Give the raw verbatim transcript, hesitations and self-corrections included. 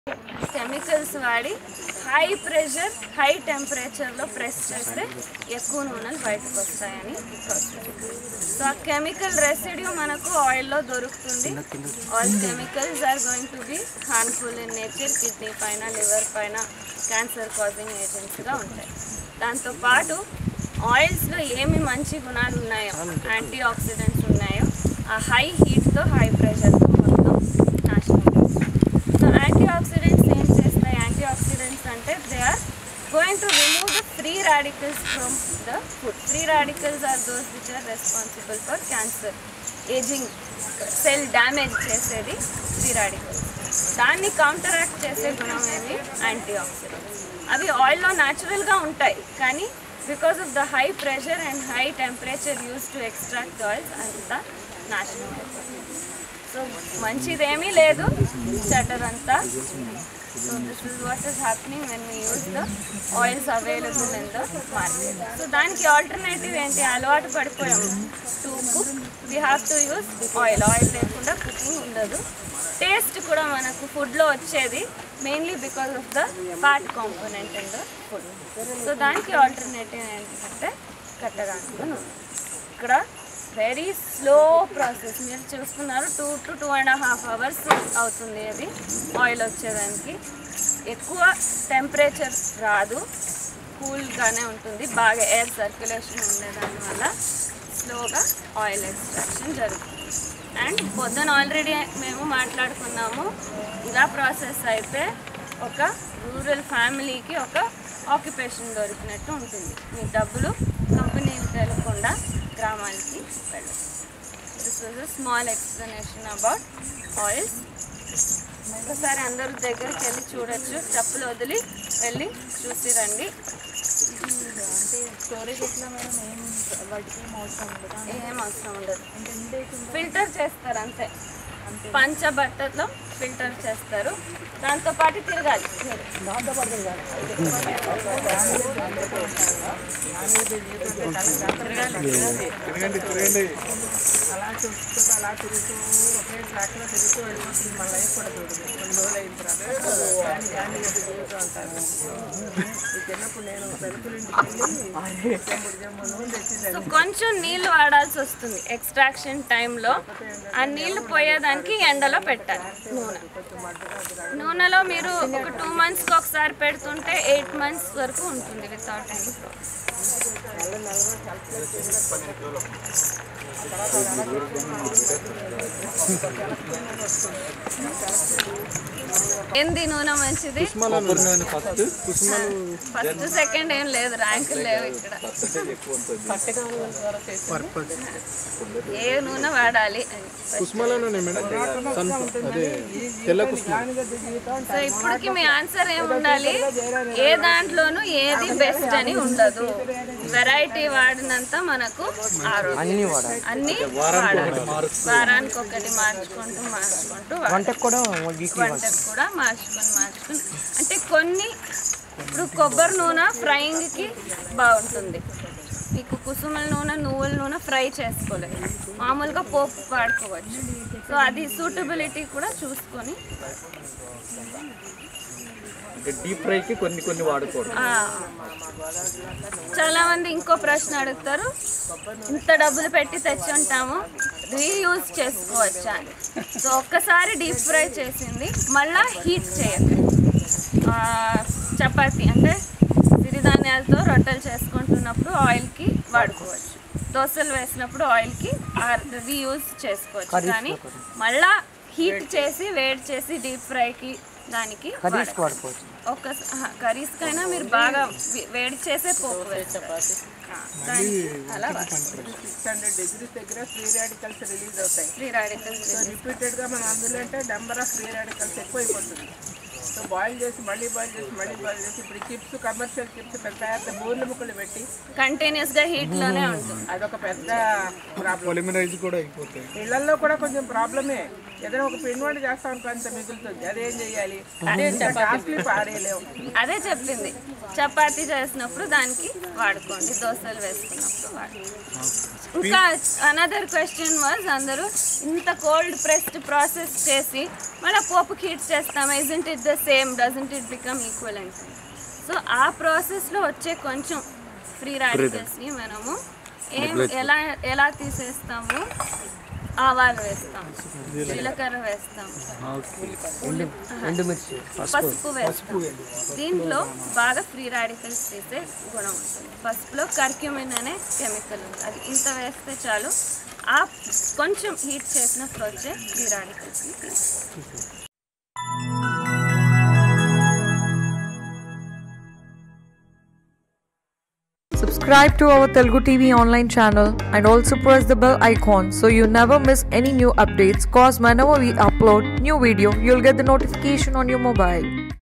Chemicals వాడి high pressure high టెంపరేచర్లో press చేస్తే ఎక్కువ నూనెలు బయటకు వస్తాయని సో ఆ కెమికల్ రెసిడ్యూ మనకు ఆయిల్లో దొరుకుతుంది. All chemicals are going to be harmful in nature, kidney పైన లివర్ పైన క్యాన్సర్ కాజింగ్ ఏజెంట్స్గా ఉంటాయి. దాంతోపాటు ఆయిల్స్లో ఏమి మంచి గుణాలు ఉన్నాయో, యాంటీ ఆక్సిడెంట్స్ ఉన్నాయో ఆ హై హీట్తో హై ప్రెషర్తో మొత్తం నాశనం. సో యాంటీ ఆక్సిడెంట్స్ ఏం చేస్తాయి? యాంటీ ఆక్సిడెంట్స్ అంటే they are going to remove the free radicals from the food. Free radicals are those which are responsible for cancer, ageing, cell damage చేసేది free radicals. దాన్ని counteract చేసే గుణం ఏమి? Antioxidants. అవి ఆయిల్లో న్యాచురల్గా ఉంటాయి, కానీ because of the high pressure and high temperature use to extract oils అంతా నాశనం అయిపోతుంది. సో మంచిదేమీ లేదు, చెడ్డర్ అంతా. So this is what is happening when we use the oils available in the market. So దానికి ఆల్టర్నేటివ్ ఏంటి? అలవాటు పడిపోయాము to cook, we have to use oil. Oil లేకుండా కుకింగ్ ఉండదు. టేస్ట్ కూడా మనకు ఫుడ్లో వచ్చేది mainly because of the fat component in the food. So దానికి ఆల్టర్నేటివ్ ఏంటంటే కట్టగానుక నూనె. ఇక్కడ వెరీ స్లో ప్రాసెస్. మీరు చూస్తున్నారు two to two and half hours అవుతుంది అది ఆయిల్ వచ్చేదానికి. ఎక్కువ టెంపరేచర్ రాదు, కూల్గానే ఉంటుంది, బాగా ఎయిర్ సర్క్యులేషన్ ఉండేదానివల్ల స్లోగా ఆయిల్ ఎక్స్ట్రాక్షన్ జరుగుతుంది. అండ్ పొద్దున ఆల్రెడీ మేము మాట్లాడుకున్నాము, ఇలా ప్రాసెస్ అయితే ఒక రూరల్ ఫ్యామిలీకి ఒక ఆక్యుపేషన్ దొరికినట్టు ఉంటుంది. మీ డబ్బులు కంపెనీలు తెలియకుండా గ్రామాలకి వెళ్ళదు. This was a small explanation about oils. ఒకసారి అందరూ దగ్గరికి వెళ్ళి చూడొచ్చు, చెప్పులు వదిలి వెళ్ళి చూసి రండి. స్టోరేజ్ ఎట్లా మేడం? ఏం వాటికి ఏం అవసరం ఉండదు? ఏం అవసరం ఉండదు, ఫిల్టర్ చేస్తారు అంతే. పంచబట్టలో ఫిల్టర్ చేస్తారు, దాంతోపాటు తిరగాలి. దాంతోపాటు అలా చూస్తూ అలా తిరుగుతూ ఒకే ట్రాక్లో తిరుగుతూ వెళ్ళిపోతుంది. మళ్ళీ అయిపోతుంది కొన్ని రోజులు అయిన తర్వాత దాన్ని తిరుగుతూ అంటారు. చిన్నప్పుడు నేను పెరుగులు ఇంటికి వెళ్ళి సో కొంచెం నీళ్ళు వాడాల్సి వస్తుంది ఎక్స్ట్రాక్షన్ టైంలో. ఆ నీళ్లు పోయేదానికి ఎండలో పెట్టాలి నూనె. నూనెలో మీరు ఒక టూ మంత్స్కి ఒకసారి పెడుతుంటే ఎయిట్ మంత్స్ వరకు ఉంటుంది వితౌట్ ఎనీ ప్రాబ్లం. ఏంది నూనె మంచిది? ఫస్ట్ సెకండ్ ఏం లేదు, ర్యాంకులు లేవు ఇక్కడ. ఏ నూనె వాడాలి అని సో ఇప్పటికి మీ ఆన్సర్ ఏముండాలి? ఏ దాంట్లోనూ ఏది బెస్ట్ అని ఉండదు. వెరైటీ వాడినంత మనకు ఆరోగ్యం. అన్ని వాడాలి, వారానికి ఒకటి మార్చుకుంటూ మార్చుకుంటూ వంటకు కూడా మార్చుకొని మార్చుకొని అంటే కొన్ని ఇప్పుడు కొబ్బరి నూనె ఫ్రైయింగ్కి బాగుంటుంది. మీకు కుసుమల నూనె, నువ్వుల నూనె ఫ్రై చేసుకోలేదు, మామూలుగా పోపు వాడుకోవచ్చు. సో అది సూటబిలిటీ కూడా చూసుకొని డీప్ ఫ్రైకి కొన్ని కొన్ని వాడుకోవడం. చాలా మంది ఇంకో ప్రశ్న అడుగుతారు, ఇంత డబ్బులు పెట్టి తెచ్చి ఉంటాము రీయూజ్ చేసుకోవచ్చా అని. సో ఒక్కసారి డీప్ ఫ్రై చేసింది మళ్ళీ హీట్ చేయండి. చపాతీ అంటే సిరిధాన్యాలతో రొట్టెలు చేసుకుంటున్నప్పుడు ఆయిల్కి వాడుకోవచ్చు, దోశలు వేసినప్పుడు ఆయిల్కి రీయూజ్ చేసుకోవచ్చు. కానీ మళ్ళీ హీట్ చేసి వేడి చేసి డీప్ ఫ్రైకి దానికి ఒక కర్రీస్కైనా మీరు బాగా వేడి చేసే పోపు వేస్తారు. అలా సిక్స్ హండ్రెడ్ డిగ్రీస్ దగ్గర ఫ్రీ రాడికల్స్ రిలీజ్ అవుతాయి. ఫ్రీ రాడికల్స్ రిపీటెడ్గా మనం అందులో అంటే నెంబర్ ఆఫ్ ఫ్రీ రాడికల్స్ ఎక్కువైపోతుంది. సో బాయిల్ చేసి మళ్ళీ బాయిల్ చేసి మళ్ళీ బాయిల్ చేసి ఇప్పుడు చిప్స్, కమర్షియల్ చిప్స్ పెద్ద పెద్ద బోర్ల ముక్కలు పెట్టి కంటిన్యూస్గా హీట్లోనే ఉంటుంది. అదొక పెద్ద ప్రాబ్లం. కూడా అయిపోతాయి. ఇళ్లలో కూడా కొంచెం ప్రాబ్లమే. ఏదైనా ఒక పిండి వంట చేస్తాం అనుకో అంత మిగులుతుంది, అదేం చెయ్యాలి? కాస్ట్లీ పాడేయలేము. అదే చెప్పింది, చపాతీ చేసినప్పుడు దానికి వాడుకోండి, దోశలు వేసుకున్నప్పుడు వాడుకోండి. ఇంకా అనదర్ క్వశ్చన్ వాజ్ అందరూ ఇంత కోల్డ్ ప్రెస్డ్ ప్రాసెస్ చేసి మళ్ళీ పోపుకి హీట్ చేస్తాం isn't it the same doesn't it become equivalent so ఆ ప్రాసెస్లో వచ్చే కొంచెం ఫ్రీ రాడికల్స్ని మనము ఏం ఎలా ఎలా తీసేస్తాము ఆవాలు వేస్తాం జీలకర్ర వేస్తాం పసుపు వేస్తాం దీంట్లో బాగా ఫ్రీ రాడికల్స్ తీసే గుణం ఉంటుంది పసుపులో కర్క్యూమిన్ అనే కెమికల్ ఉంది అది ఇంత వేస్తే చాలు ఆ కొంచెం హీట్ చేసినప్పుడు వచ్చే ఫ్రీ రాడికల్స్ని తీస్తాం Subscribe to our Telugu T V online channel and also press the bell icon so you never miss any new updates, cause whenever we upload new video, you'll get the notification on your mobile.